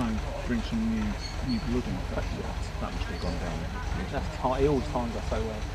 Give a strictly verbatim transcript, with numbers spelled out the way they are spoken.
try and bring some new new blood in. That, that must have gone down. That's ti- it all times are so well.